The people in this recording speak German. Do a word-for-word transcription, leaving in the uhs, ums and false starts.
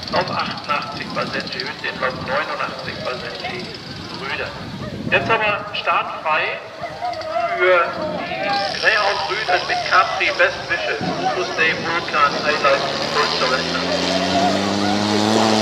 Lauf achtundachtzig Basenji, Hündin, Lauf neunundachtzig Basenji, Brüder. Jetzt aber startfrei für die Greyhound Brüder mit Capri, Best Wishes, Opus Dei, Vulkan, Highlight, Full Surrender.